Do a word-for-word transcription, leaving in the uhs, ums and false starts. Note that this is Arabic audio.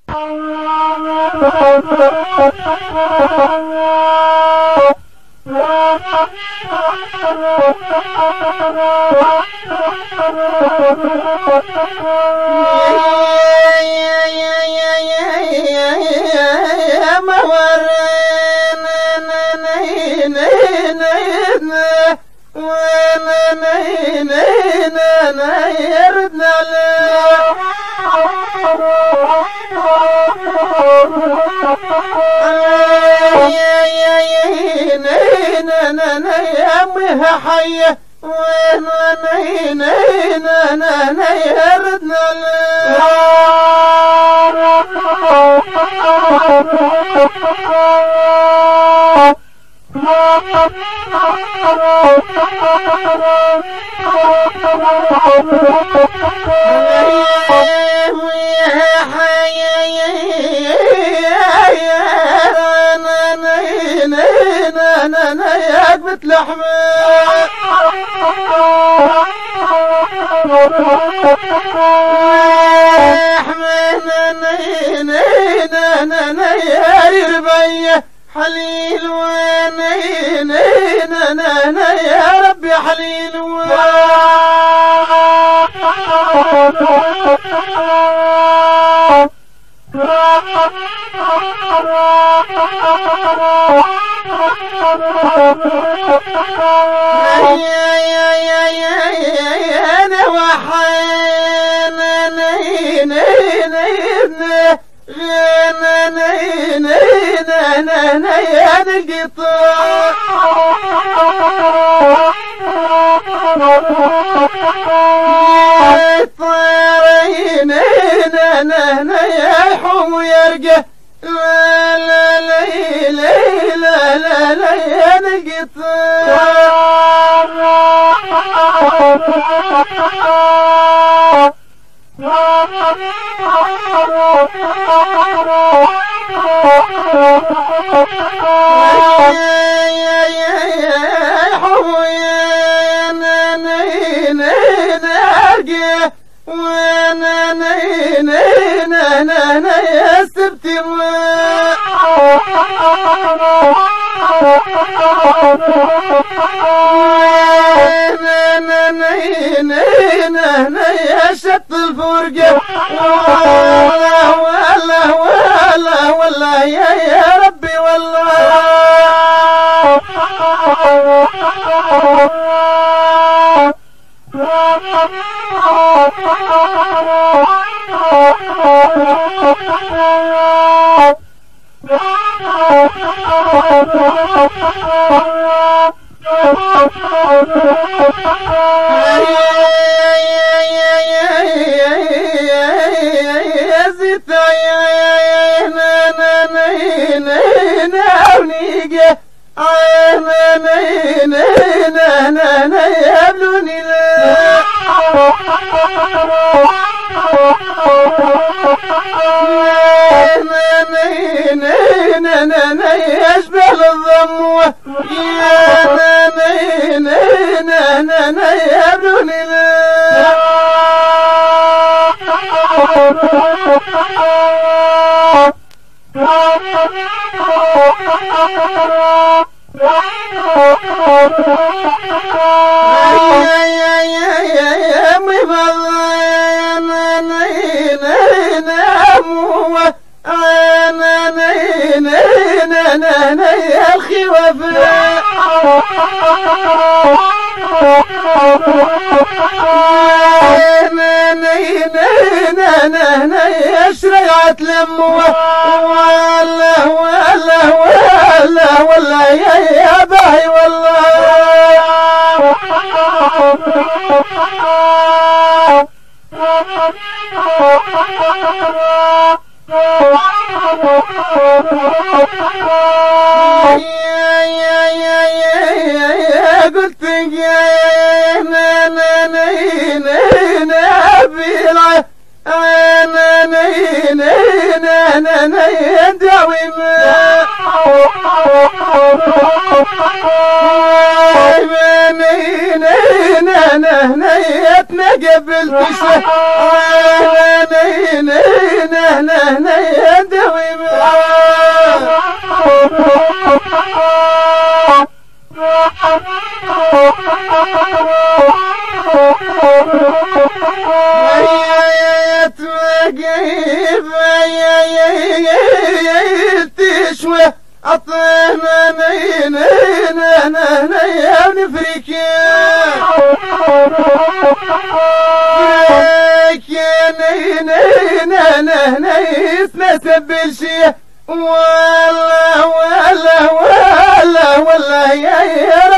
حيه وين نينا نينا يردنا لحمة لحمة يا ربيع حليل ونينا يا ربي حليل يا يا يا يا يا انا وحين نينا نينا نينا يا القطار طيرين نينا يا حوم يرقى لا لا لا لا لا لا لا يا القطار يا يا يا حويا نينا نرقى وانا نينا نينا يا سبتي نينا يا شط الفرقة والله والله والله والله يا يا ربي والله يشبه الضم يا نينا يبلوني يا يا يا يا يا مفضل نينا مو انا نينا نينا يا الخواف نينا نينا يا شريعة لم والله والله والله والله يا يا باهي والله يا يا يا يا يا قلت يا نانا نينا بيلا انا نينا نانا يدعوي ما نينا نانا يتنا قبل تشه انا نينا نانا تشوى عطينا نينا نينا ونفريك نينا نينا ما سبلشي والله والله والله والله يا